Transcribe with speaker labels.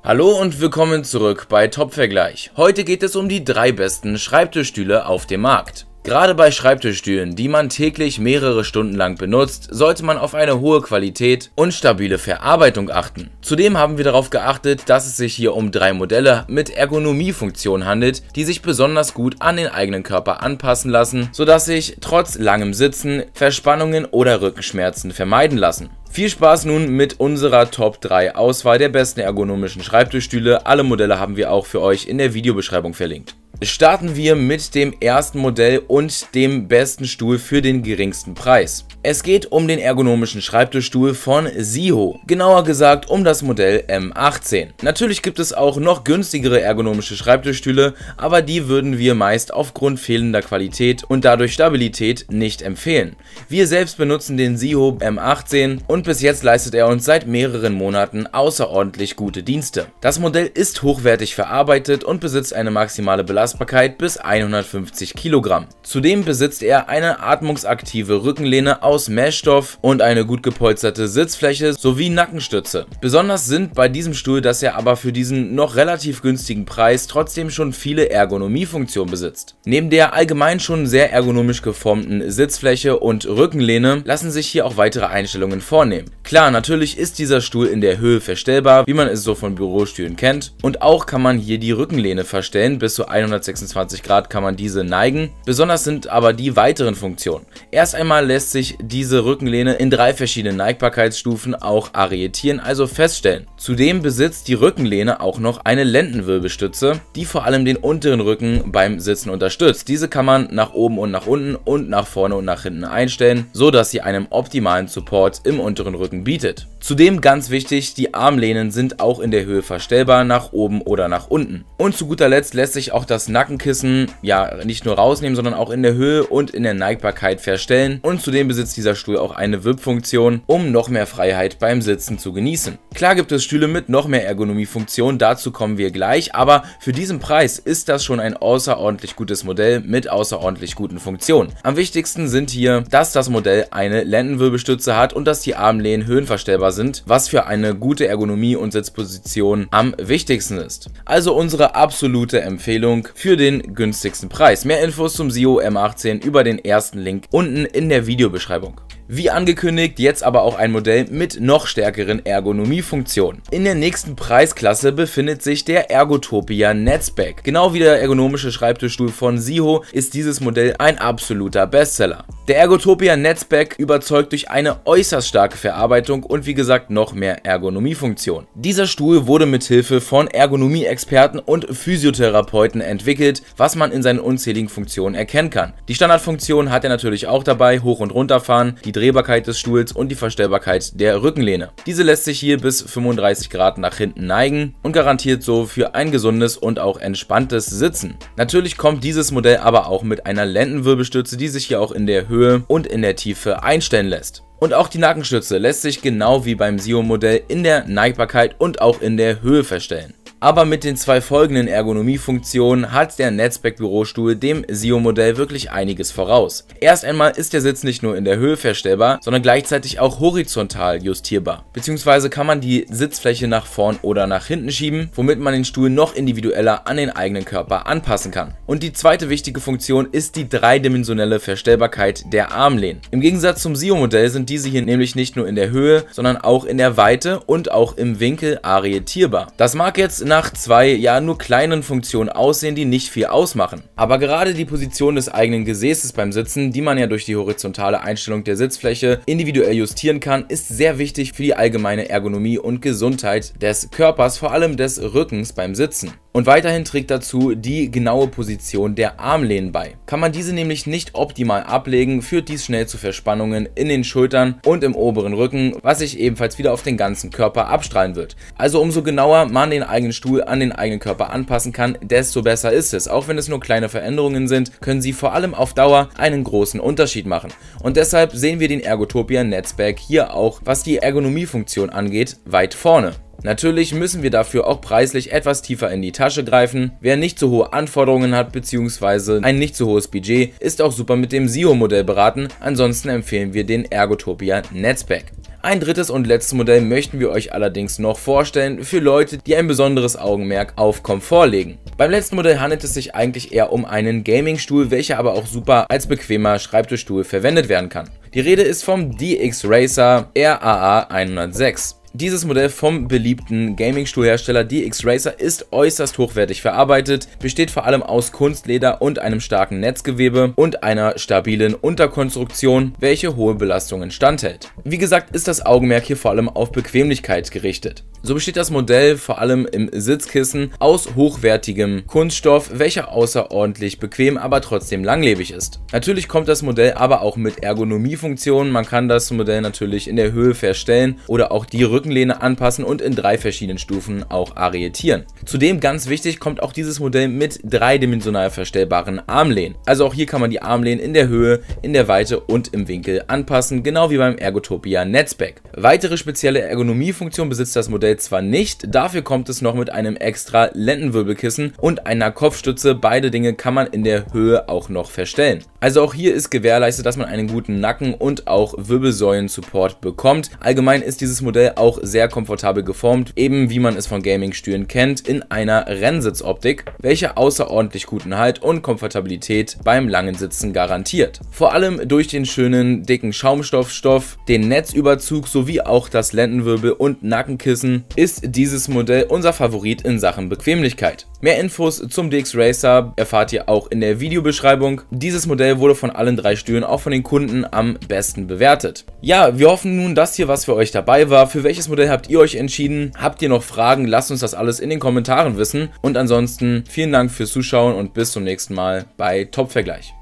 Speaker 1: Hallo und willkommen zurück bei Top-Vergleich. Heute geht es um die 3 besten Schreibtischstühle auf dem Markt. Gerade bei Schreibtischstühlen, die man täglich mehrere Stunden lang benutzt, sollte man auf eine hohe Qualität und stabile Verarbeitung achten. Zudem haben wir darauf geachtet, dass es sich hier um 3 Modelle mit Ergonomiefunktion handelt, die sich besonders gut an den eigenen Körper anpassen lassen, sodass sich trotz langem Sitzen Verspannungen oder Rückenschmerzen vermeiden lassen. Viel Spaß nun mit unserer Top 3 Auswahl der besten ergonomischen Schreibtischstühle. Alle Modelle haben wir auch für euch in der Videobeschreibung verlinkt. Starten wir mit dem ersten Modell und dem besten Stuhl für den geringsten Preis. Es geht um den ergonomischen Schreibtischstuhl von Ziho, genauer gesagt um das Modell M18. Natürlich gibt es auch noch günstigere ergonomische Schreibtischstühle, aber die würden wir meist aufgrund fehlender Qualität und dadurch Stabilität nicht empfehlen. Wir selbst benutzen den Ziho M18 und bis jetzt leistet er uns seit mehreren Monaten außerordentlich gute Dienste. Das Modell ist hochwertig verarbeitet und besitzt eine maximale Belastbarkeit bis 150 Kilogramm. Zudem besitzt er eine atmungsaktive Rückenlehne aus Meshstoff und eine gut gepolsterte Sitzfläche sowie Nackenstütze. Besonders sind bei diesem Stuhl, dass er aber für diesen noch relativ günstigen Preis trotzdem schon viele Ergonomiefunktionen besitzt. Neben der allgemein schon sehr ergonomisch geformten Sitzfläche und Rückenlehne lassen sich hier auch weitere Einstellungen vornehmen. Klar, natürlich ist dieser Stuhl in der Höhe verstellbar, wie man es so von Bürostühlen kennt, und auch kann man hier die Rückenlehne verstellen, bis zu 126 Grad kann man diese neigen. Besonders sind aber die weiteren Funktionen. Erst einmal lässt sich diese Rückenlehne in 3 verschiedenen Neigbarkeitsstufen auch arretieren, also feststellen. Zudem besitzt die Rückenlehne auch noch eine Lendenwirbelstütze, die vor allem den unteren Rücken beim Sitzen unterstützt. Diese kann man nach oben und nach unten und nach vorne und nach hinten einstellen, so dass sie einen optimalen Support im unteren Rücken bietet. Zudem ganz wichtig, die Armlehnen sind auch in der Höhe verstellbar, nach oben oder nach unten. Und zu guter Letzt lässt sich auch das Nackenkissen nicht nur rausnehmen, sondern auch in der Höhe und in der Neigbarkeit verstellen. Und zudem besitzt dieser Stuhl auch eine Wippfunktion, um noch mehr Freiheit beim Sitzen zu genießen. Klar gibt es Stühle mit noch mehr Ergonomiefunktion, dazu kommen wir gleich, aber für diesen Preis ist das schon ein außerordentlich gutes Modell mit außerordentlich guten Funktionen. Am wichtigsten sind hier, dass das Modell eine Lendenwirbelstütze hat und dass die Armlehnen höhenverstellbar sind, was für eine gute Ergonomie und Sitzposition am wichtigsten ist. Also unsere absolute Empfehlung für den günstigsten Preis. Mehr Infos zum Ziho M18 über den ersten Link unten in der Videobeschreibung. Wie angekündigt, jetzt aber auch ein Modell mit noch stärkeren Ergonomiefunktionen. In der nächsten Preisklasse befindet sich der Ergotopia Netzback. Genau wie der ergonomische Schreibtischstuhl von Ziho ist dieses Modell ein absoluter Bestseller. Der Ergotopia Netzback überzeugt durch eine äußerst starke Verarbeitung und wie gesagt noch mehr Ergonomiefunktion. Dieser Stuhl wurde mit Hilfe von Ergonomie-Experten und Physiotherapeuten entwickelt, was man in seinen unzähligen Funktionen erkennen kann. Die Standardfunktion hat er natürlich auch dabei, hoch und runterfahren, die Drehbarkeit des Stuhls und die Verstellbarkeit der Rückenlehne. Diese lässt sich hier bis 35 Grad nach hinten neigen und garantiert so für ein gesundes und auch entspanntes Sitzen. Natürlich kommt dieses Modell aber auch mit einer Lendenwirbelstütze, die sich hier auch in der Höhe und in der Tiefe einstellen lässt. Und auch die Nackenstütze lässt sich genau wie beim Ziho-Modell in der Neigbarkeit und auch in der Höhe verstellen. Aber mit den 2 folgenden Ergonomiefunktionen hat der Netzback Bürostuhl dem Ziho-Modell wirklich einiges voraus. Erst einmal ist der Sitz nicht nur in der Höhe verstellbar, sondern gleichzeitig auch horizontal justierbar. Beziehungsweise kann man die Sitzfläche nach vorn oder nach hinten schieben, womit man den Stuhl noch individueller an den eigenen Körper anpassen kann. Und die zweite wichtige Funktion ist die dreidimensionelle Verstellbarkeit der Armlehnen. Im Gegensatz zum Ziho-Modell sind diese hier nämlich nicht nur in der Höhe, sondern auch in der Weite und auch im Winkel arretierbar. Das mag jetzt nach 2 nur kleinen Funktionen aussehen, die nicht viel ausmachen. Aber gerade die Position des eigenen Gesäßes beim Sitzen, die man ja durch die horizontale Einstellung der Sitzfläche individuell justieren kann, ist sehr wichtig für die allgemeine Ergonomie und Gesundheit des Körpers, vor allem des Rückens beim Sitzen. Und weiterhin trägt dazu die genaue Position der Armlehnen bei. Kann man diese nämlich nicht optimal ablegen, führt dies schnell zu Verspannungen in den Schultern und im oberen Rücken, was sich ebenfalls wieder auf den ganzen Körper abstrahlen wird. Also umso genauer man den eigenen Stuhl an den eigenen Körper anpassen kann, desto besser ist es. Auch wenn es nur kleine Veränderungen sind, können sie vor allem auf Dauer einen großen Unterschied machen. Und deshalb sehen wir den Ergotopia Netzback hier auch, was die Ergonomiefunktion angeht, weit vorne. Natürlich müssen wir dafür auch preislich etwas tiefer in die Tasche greifen. Wer nicht so hohe Anforderungen hat bzw. ein nicht so hohes Budget, ist auch super mit dem Ziho-Modell beraten. Ansonsten empfehlen wir den Ergotopia Netzback. Ein drittes und letztes Modell möchten wir euch allerdings noch vorstellen für Leute, die ein besonderes Augenmerk auf Komfort legen. Beim letzten Modell handelt es sich eigentlich eher um einen Gaming-Stuhl, welcher aber auch super als bequemer Schreibtischstuhl verwendet werden kann. Die Rede ist vom DX Racer RAA 106. Dieses Modell vom beliebten Gaming-Stuhlhersteller DX Racer ist äußerst hochwertig verarbeitet, besteht vor allem aus Kunstleder und einem starken Netzgewebe und einer stabilen Unterkonstruktion, welche hohe Belastungen standhält. Wie gesagt, ist das Augenmerk hier vor allem auf Bequemlichkeit gerichtet. So besteht das Modell vor allem im Sitzkissen aus hochwertigem Kunststoff, welcher außerordentlich bequem, aber trotzdem langlebig ist. Natürlich kommt das Modell aber auch mit Ergonomiefunktionen. Man kann das Modell natürlich in der Höhe verstellen oder auch die Rückenlehne anpassen und in 3 verschiedenen Stufen auch arretieren. Zudem, ganz wichtig, kommt auch dieses Modell mit dreidimensional verstellbaren Armlehnen. Also auch hier kann man die Armlehnen in der Höhe, in der Weite und im Winkel anpassen, genau wie beim Ergotopia Netzback. Weitere spezielle Ergonomiefunktionen besitzt das Modell zwar nicht, dafür kommt es noch mit einem extra Lendenwirbelkissen und einer Kopfstütze. Beide Dinge kann man in der Höhe auch noch verstellen. Also auch hier ist gewährleistet, dass man einen guten Nacken- und auch Wirbelsäulen-Support bekommt. Allgemein ist dieses Modell auch sehr komfortabel geformt, eben wie man es von Gaming-Stühlen kennt, in einer Rennsitzoptik, welche außerordentlich guten Halt und Komfortabilität beim langen Sitzen garantiert. Vor allem durch den schönen dicken Schaumstoffstoff, den Netzüberzug sowie auch das Lendenwirbel- und Nackenkissen ist dieses Modell unser Favorit in Sachen Bequemlichkeit. Mehr Infos zum DX Racer erfahrt ihr auch in der Videobeschreibung. Dieses Modell wurde von allen 3 Stühlen auch von den Kunden am besten bewertet. Ja, wir hoffen nun, dass hier was für euch dabei war. Für welches Modell habt ihr euch entschieden? Habt ihr noch Fragen? Lasst uns das alles in den Kommentaren wissen. Und ansonsten vielen Dank fürs Zuschauen und bis zum nächsten Mal bei Top-Vergleich.